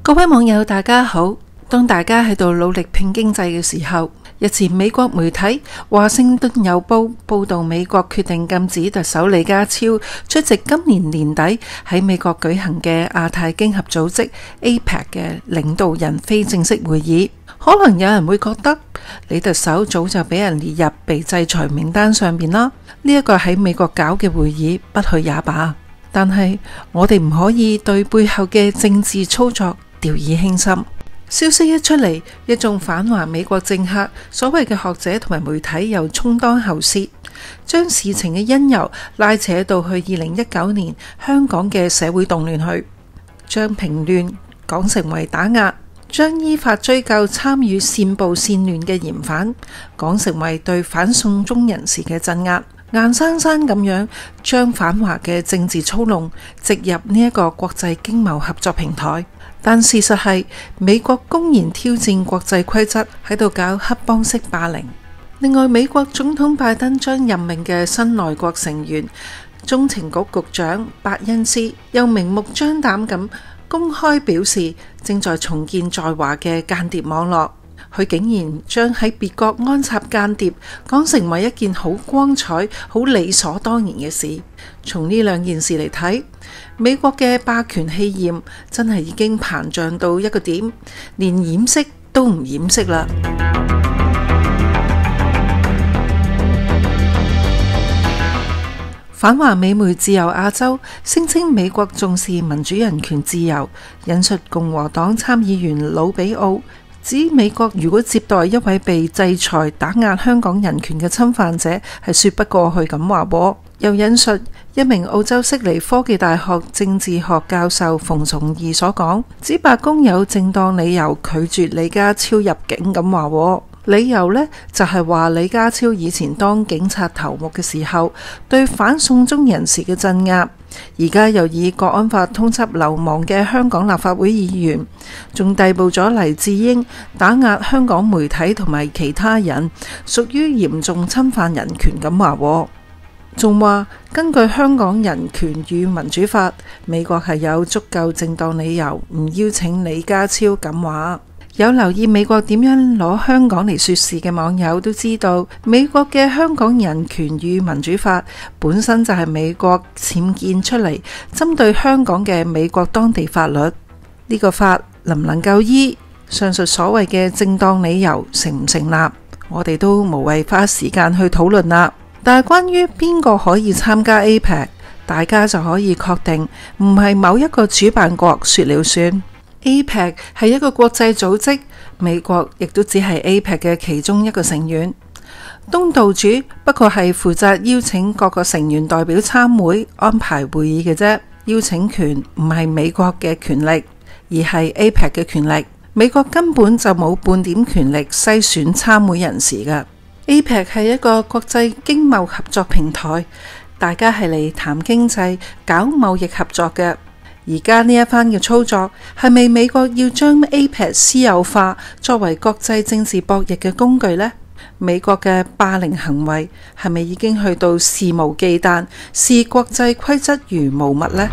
各位網友大家好，當大家喺度努力拼經濟嘅時候，日前美國媒體華盛頓郵報報道美國決定禁止特首李家超出席今年年底喺美國舉行嘅亞太經合組織 APEC 嘅領導人非正式會議。可能有人會覺得李特首早就俾人列入被制裁名單上面啦，呢一個喺美國搞嘅會議不去也罷。但係我哋唔可以對背後嘅政治操作掉以輕心。消息一出嚟，一眾反華美國政客、所謂嘅學者同埋媒體又充當喉舌，將事情嘅因由拉扯到去2019年香港嘅社會動亂去，將平亂講成為打壓，將依法追究參與煽暴煽亂嘅嫌犯講成為對反送中人士嘅鎮壓，硬生生咁樣將反華嘅政治操弄植入呢一個國際經貿合作平台。但事實係，美國公然挑戰國際規則，喺度搞黑幫式霸凌。另外，美國總統拜登將任命嘅新內閣成員中情局局長伯恩斯，又明目張膽咁公開表示，正在重建在華嘅間諜網絡。佢竟然將喺別國安插間諜講成為一件好光彩、好理所當然嘅事。從呢兩件事嚟睇，美國嘅霸權氣焰真係已經膨脹到一個點，連掩飾都唔掩飾啦。反華美媒自由亞洲聲稱美國重視民主人權自由，引述共和黨參議員魯比奧，指美國如果接待一位被制裁打壓香港人權嘅侵犯者，係說不過去咁話。又引述一名澳洲悉尼科技大學政治學教授馮崇義所講，指白宮有正當理由拒絕李家超入境咁話。理由呢，就係話李家超以前當警察頭目嘅時候對反送中人士嘅鎮壓，而家又以國安法通緝流亡嘅香港立法會議員，仲逮捕咗黎智英，打壓香港媒體同埋其他人，屬於嚴重侵犯人權咁話。仲話根據香港人權與民主法，美國係有足夠正當理由唔邀請李家超咁話。有留意美國點樣攞香港嚟說事嘅網友都知道，美國嘅香港人權與民主法本身就係美國僭建出嚟，針對香港嘅美國當地法律。呢個法能唔能夠依上述所謂嘅正當理由成唔成立，我哋都無謂花時間去討論啦。但係關於邊個可以參加 APEC， 大家就可以確定唔係某一個主辦國說了算。APEC 係一個國際組織，美國亦都只係 APEC 嘅其中一個成員。東道主不過係負責邀請各個成員代表參會、安排會議嘅啫。邀請權唔係美國嘅權力，而係 APEC 嘅權力。美國根本就冇半點權力篩選參會人士㗎。APEC 係一個國際經貿合作平台，大家係嚟談經濟、搞貿易合作嘅。而家呢一番嘅操作，係咪美國要將 APEC 私有化，作為國際政治博弈嘅工具呢？美國嘅霸凌行為係咪已經去到肆無忌憚，視國際規則如無物呢？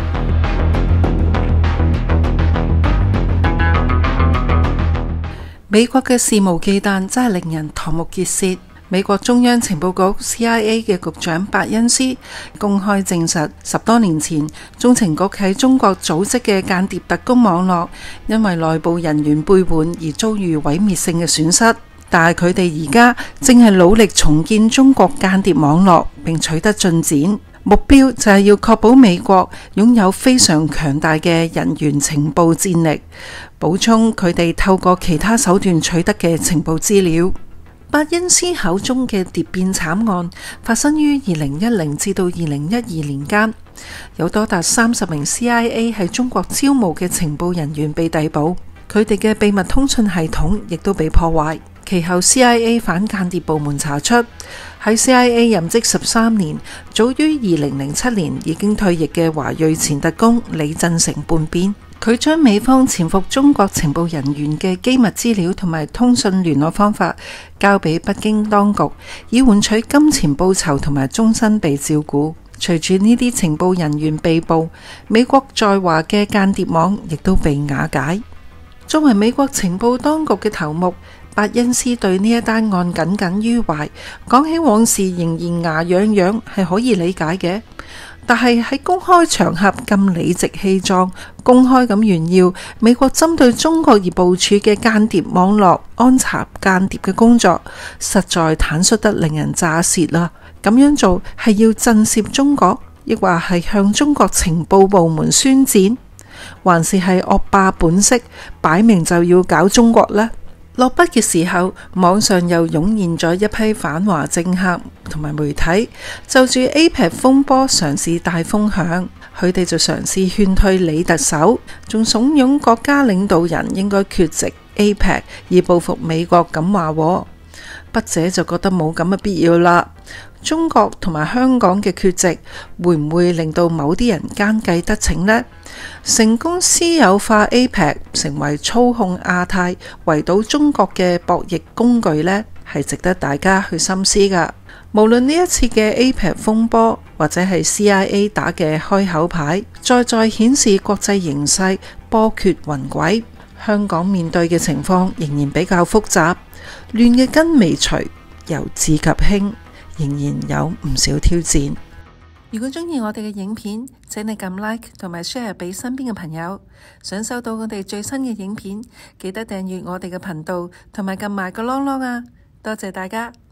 美國嘅肆無忌憚真係令人瞠目結舌。美國中央情報局 CIA 嘅局長伯恩斯公開證實，10多年前中情局喺中國組織嘅間諜特工網絡，因為內部人員背叛而遭遇毀滅性嘅損失。但係佢哋而家正係努力重建中國間諜網絡，並取得進展，目標就係要確保美國擁有非常強大嘅人員情報戰力，補充佢哋透過其他手段取得嘅情報資料。伯恩斯口中嘅蝶變慘案發生於2010至到2012年間，有多達30名 CIA 喺中國招募嘅情報人員被逮捕，佢哋嘅秘密通訊系統亦都被破壞。其後 CIA 反間諜部門查出，喺 CIA 任職13年，早於2007年已經退役嘅華裔前特工李振成叛變。佢將美方潛伏中國情報人員嘅機密資料同埋通訊聯絡方法交俾北京當局，以換取金錢報酬同埋終身被照顧。隨住呢啲情報人員被捕，美國在華嘅間諜網亦都被瓦解。 作為美國情報當局嘅頭目，伯恩斯對呢一單案耿耿於懷，講起往事仍然牙癢癢，係可以理解嘅。但係喺公開場合咁理直氣壯，公開咁炫耀美國針對中國而部署嘅間諜網絡安插間諜嘅工作，實在坦率得令人咋舌啦。咁樣做係要震懾中國，亦或係向中國情報部門宣戰，還是係惡霸本色，擺明就要搞中國呢？落筆嘅時候，網上又湧現咗一批反華政客同埋媒體，就住 APEC 風波嘗試帶風向，佢哋就嘗試勸退李特首，仲慫恿國家領導人應該缺席 APEC 以報復美國咁話。筆者就覺得冇咁嘅必要啦。中國同埋香港嘅缺席，會唔會令到某啲人奸計得逞呢？成功私有化 APEC 成為操控亞太、圍堵中國嘅博弈工具呢，係值得大家去深思噶。無論呢一次嘅 APEC 風波，或者係 CIA 打嘅開口牌，再顯示國際形勢波譎雲詭。香港面對嘅情況仍然比較複雜，亂嘅根未除，由治及興仍然有唔少挑戰。如果鍾意我哋嘅影片，請你撳 like 同埋 share 俾身邊嘅朋友。想收到我哋最新嘅影片，記得訂閱我哋嘅頻道同埋撳埋個啷啷啊！多謝大家。